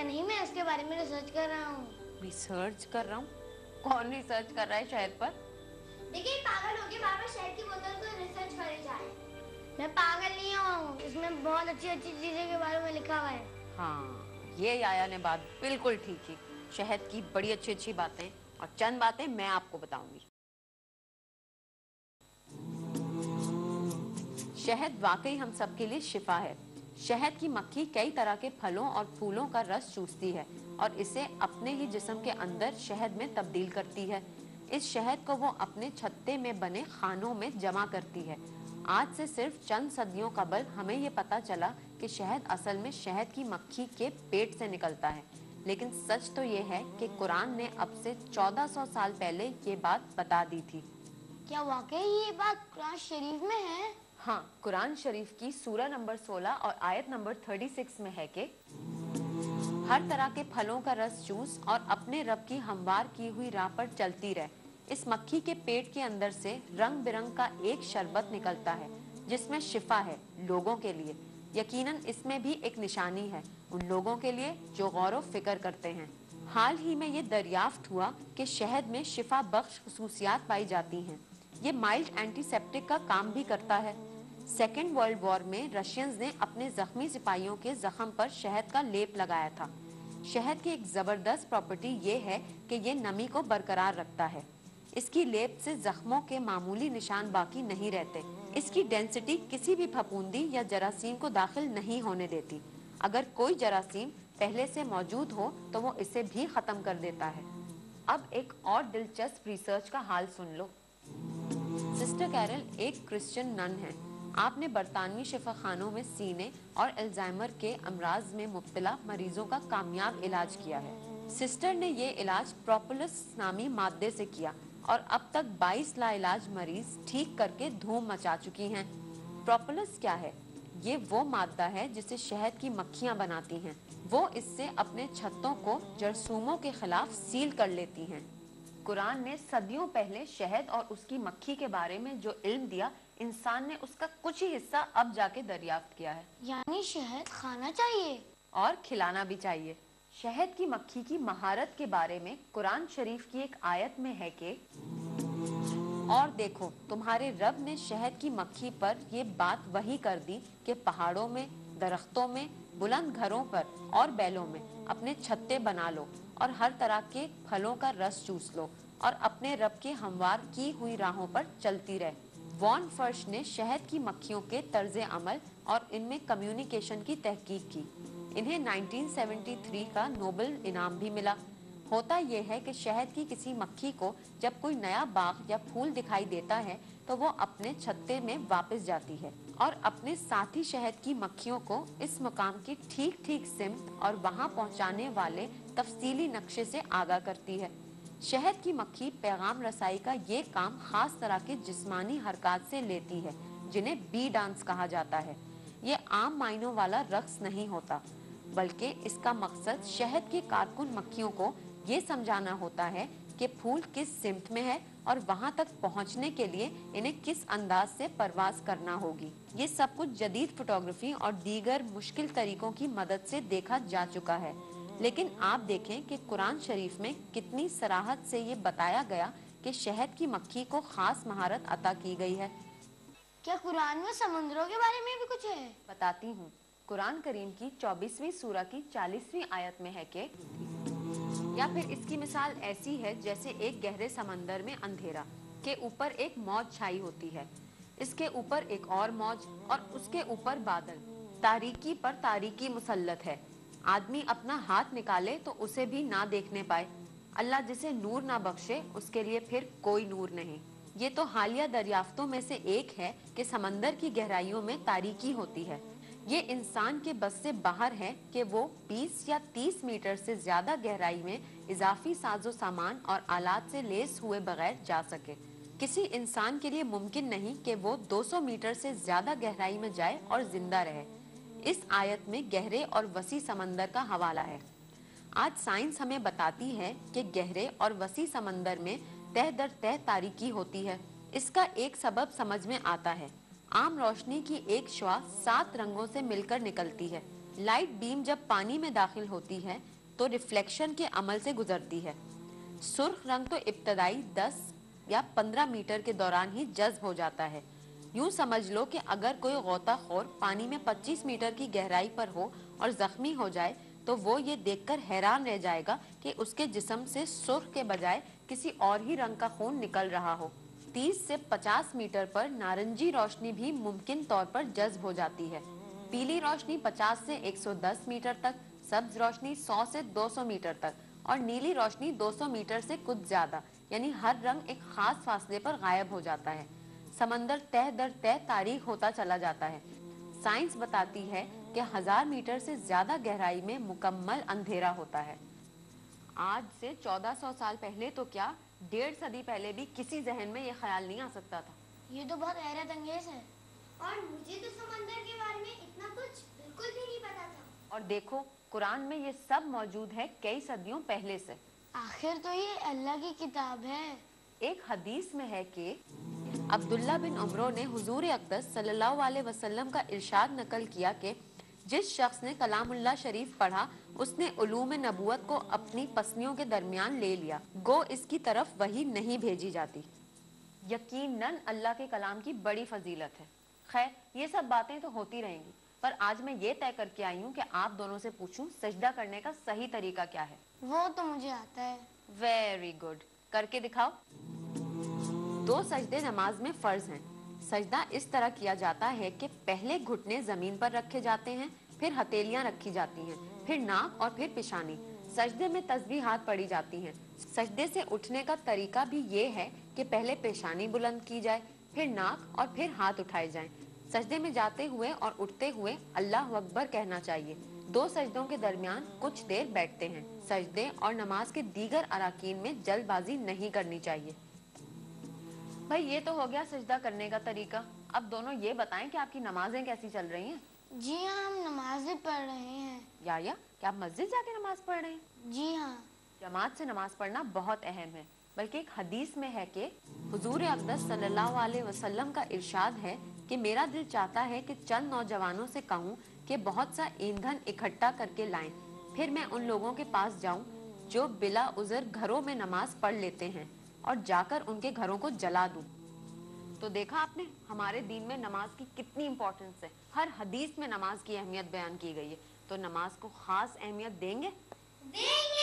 नहीं, मैं इसके बारे में रिसर्च कर रहा हूँ। रिसर्च कर रहा हूँ? कौन रिसर्च कर रहा है शहद पर? देखिए पागल हो गए, बार-बार शहद की बोतल को रिसर्च करे जा रहे हैं। मैं पागल नहीं हूँ, इसमें बहुत अच्छी-अच्छी चीजें के बारे में लिखा हुआ है। हाँ, ये आया ने बात बिल्कुल ठीक की। शहद की बड़ी अच्छी बातें और चंद बातें मैं आपको बताऊंगी। शहद वाकई हम सबके लिए शिफा है। शहद की मक्खी कई तरह के फलों और फूलों का रस चूसती है और इसे अपने ही जिस्म के अंदर शहद में तब्दील करती है। इस शहद को वो अपने छत्ते में बने खानों में जमा करती है। आज से सिर्फ चंद सदियों कबल हमें ये पता चला कि शहद असल में शहद की मक्खी के पेट से निकलता है, लेकिन सच तो ये है कि कुरान ने अब से 1400 साल पहले ये बात बता दी थी। क्या वाकई ये बात कुरान शरीफ में है? हाँ, कुरान शरीफ की सूरा नंबर 16 और आयत नंबर 36 में है कि हर तरह के फलों का रस चूस और अपने रब की हमवार की हुई राह पर चलती रह। इस मक्खी के पेट के अंदर से रंग बिरंग का एक शरबत निकलता है जिसमें शिफा है लोगों के लिए। यकीनन इसमें भी एक निशानी है उन लोगों के लिए जो गौर व फिक्र करते हैं। हाल ही में ये दरियाफ्त हुआ कि शहद में शिफा बख्श खसूसियात पाई जाती हैं। ये माइल्ड एंटीसेप्टिक का काम भी करता है। सेकेंड वर्ल्ड वॉर में रशियंस ने अपने जख्मी सिपाहियों के जख्म पर शहद का लेप लगाया था। शहद की एक जबरदस्त प्रॉपर्टी ये है कि ये नमी को बरकरार रखता है। इसकी लेप से जख्मों के मामूली निशान बाकी नहीं रहते। इसकी डेंसिटी किसी भी फफूंदी या जरासीम को दाखिल नहीं होने देती। अगर कोई जरासीम पहले से मौजूद हो तो वो इसे भी खत्म कर देता है। अब एक और दिलचस्प रिसर्च का हाल सुन लो। सिस्टर कैरल एक क्रिश्चियन नन है। आपने बरतानवी शिफाखानों में सीने और अल्जाइमर के अमराज में मुब्तला मरीजों का कामयाब इलाज किया है। सिस्टर ने ये इलाज प्रोपोलिस नामी मादे से किया और अब तक 22 लाइलाज मरीज ठीक करके धूम मचा चुकी हैं। प्रोपोलिस क्या है? ये वो मादा है जिसे शहद की मक्खियां बनाती हैं। वो इससे अपने छत्तों को जरसूमों के खिलाफ सील कर लेती हैं। कुरान ने सदियों पहले शहद और उसकी मक्खी के बारे में जो इल्म दिया, इंसान ने उसका कुछ ही हिस्सा अब जाके दरियाफ्त किया है। यानी शहद खाना चाहिए और खिलाना भी चाहिए। शहद की मक्खी की महारत के बारे में कुरान शरीफ की एक आयत में है कि और देखो तुम्हारे रब ने शहद की मक्खी पर ये बात वही कर दी कि पहाड़ों में, दरख्तों में, बुलंद घरों पर और बैलों में अपने छत्ते बना लो और हर तरह के फलों का रस चूस लो और अपने रब के हमवार की हुई राहों पर चलती रह। वॉन फर्श ने शहद की मक्खियों के तर्ज अमल और इनमें कम्युनिकेशन की तहकीक की। इन्हें 1973 का नोबेल इनाम भी मिला। होता यह है कि शहद की किसी मक्खी को जब कोई नया बाग या फूल दिखाई देता है तो वो अपने छत्ते में वापस जाती है और अपने साथी शहद की मक्खियों को इस मुकाम की ठीक सिमत और वहां पहुंचाने वाले तफसीली नक्शे से आगाह करती है। शहद की मक्खी पैगाम रसाई का ये काम खास तरह के जिस्मानी हरकत से लेती है जिन्हें बी डांस कहा जाता है। ये आम मायनों वाला रक्स नहीं होता, बल्कि इसका मकसद शहद के कारकुन मक्खियों को ये समझाना होता है कि फूल किस सिमत में है और वहां तक पहुंचने के लिए इन्हें किस अंदाज से परवाज करना होगी। ये सब कुछ जदीद फोटोग्राफी और दीगर मुश्किल तरीकों की मदद से देखा जा चुका है, लेकिन आप देखें कि कुरान शरीफ में कितनी सराहत से ये बताया गया कि शहद की मक्खी को खास महारत अता की गई है। क्या कुरान में समुद्रों के बारे में भी कुछ है? बताती हूँ। कुरान करीम की 24वीं सूरा की 40वीं आयत में है कि या फिर इसकी मिसाल ऐसी है जैसे एक गहरे समंदर में अंधेरा के ऊपर एक मौज छाई होती है, इसके ऊपर एक और मौज और उसके ऊपर बादल। तारीकी पर तारीकी मुसल्लत है। आदमी अपना हाथ निकाले तो उसे भी ना देखने पाए। अल्लाह जिसे नूर ना बख्शे उसके लिए फिर कोई नूर नहीं। ये तो हालिया दरियाफ्तों में से एक है कि समंदर की गहराइयों में तारीकी होती है। ये इंसान के बस से बाहर है कि वो 20 या 30 मीटर से ज्यादा गहराई में इजाफी साजो सामान और आलात से लेस हुए बगैर जा सके। किसी इंसान के लिए मुमकिन नहीं कि वो 200 मीटर से ज्यादा गहराई में जाए और जिंदा रहे। इस आयत में गहरे और वसी समंदर का हवाला है। आज साइंस हमें बताती है कि गहरे और वसी समंदर में तह दर तह तारीकी होती है। इसका एक सबब समझ में आता है। आम रोशनी की एक शुआ 7 रंगों से मिलकर निकलती है। लाइट बीम जब पानी में दाखिल होती है तो रिफ्लेक्शन के अमल से गुजरती है। सुर्ख रंग तो इब्तदाई 10 या 15 मीटर के दौरान ही जज्ब हो जाता है। यूं समझ लो कि अगर कोई गोताखोर पानी में 25 मीटर की गहराई पर हो और जख्मी हो जाए तो वो ये देखकर हैरान रह जाएगा कि उसके जिस्म से सुर्ख के बजाय किसी और ही रंग का खून निकल रहा हो। 30 से 50 मीटर पर नारंगी रोशनी भी मुमकिन तौर पर जज्ब हो जाती है। पीली रोशनी 50 से 110 मीटर तक, सब्ज रोशनी 100 से 200 मीटर तक और नीली रोशनी 200 मीटर से कुछ ज्यादा, यानी हर रंग एक खास फासले पर गायब हो जाता है। समंदर तह दर तह तारीख होता चला जाता है। साइंस बताती है कि 1000 मीटर से ज्यादा गहराई में मुकम्मल अंधेरा होता है। आज से 1400 साल पहले तो क्या, 1.5 सदी पहले भी किसी जहन में ये ख्याल नहीं आ सकता था। ये तो बहुत हैरत अंगेज है। और मुझे तो समंदर के बारे में इतना कुछ बिल्कुल भी नहीं पता था। और देखो, कुरान में ये सब मौजूद है कई सदियों पहले से। आखिर तो ये अल्लाह की किताब है। एक हदीस में है कि अब्दुल्ला बिन उमरो ने हुजूर अक़दस सल्लल्लाहु अलैहि वसल्लम का इरशाद नकल किया कि जिस शख्स ने कलामुल्लाह शरीफ पढ़ा उसने उलूम नबूवत को अपनी पसलियों के दरमियान ले लिया, गो इसकी तरफ वही नहीं भेजी जाती। यकीनन अल्लाह के कलाम की बड़ी फजीलत है। खैर, ये सब बातें तो होती रहेंगी, पर आज मैं ये तय करके आई हूँ कि आप दोनों से पूछूं सजदा करने का सही तरीका क्या है। वो तो मुझे आता है। वेरी गुड, करके दिखाओ। 2 सजदे नमाज में फर्ज हैं। सजदा इस तरह किया जाता है कि पहले घुटने जमीन पर रखे जाते हैं, फिर हथेलियां रखी जाती हैं, फिर नाक और फिर पेशानी। सजदे में तस्बीहात पढ़ी जाती हैं। सजदे से उठने का तरीका भी ये है कि पहले पेशानी बुलंद की जाए, फिर नाक और फिर हाथ उठाए जाएं। सजदे में जाते हुए और उठते हुए अल्लाह अकबर कहना चाहिए। 2 सजदों के दरमियान कुछ देर बैठते हैं। सजदे और नमाज के दीगर अराकीन में जल्दबाजी नहीं करनी चाहिए। भाई, ये तो हो गया सजदा करने का तरीका। अब दोनों ये बताएं कि आपकी नमाजें कैसी चल रही हैं? जी हाँ, हम नमाज भी पढ़ रहे हैं। या क्या आप मस्जिद जाके नमाज पढ़ रहे हैं? जी हाँ। जमात से नमाज पढ़ना बहुत अहम है। बल्कि एक हदीस में है कि हुजूर अक़दस सल्लल्लाहु अलैहि वसल्लम का इरशाद है कि मेरा दिल चाहता है कि चंद नौजवानों से कहूँ कि बहुत सा ईंधन इकट्ठा करके लाएं, फिर मैं उन लोगों के पास जाऊं जो बिला उज़र घरों में नमाज पढ़ लेते हैं और जाकर उनके घरों को जला दूं। तो देखा आपने, हमारे दीन में नमाज की कितनी इम्पोर्टेंस है। हर हदीस में नमाज की अहमियत बयान की गई है, तो नमाज को खास अहमियत देंगे।